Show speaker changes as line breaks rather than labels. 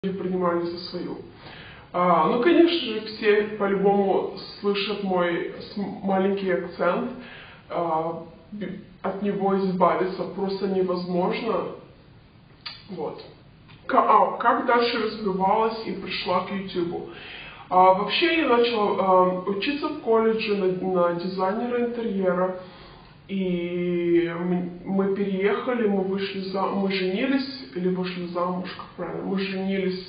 принимали за свою. Ну, конечно же, все по-любому слышат мой маленький акцент. От него избавиться просто невозможно. Вот. Как дальше развивалась и пришла к YouTube? Вообще я начала учиться в колледже на дизайнера интерьера. И мы переехали, мы женились, или вышли замуж, как правильно, мы женились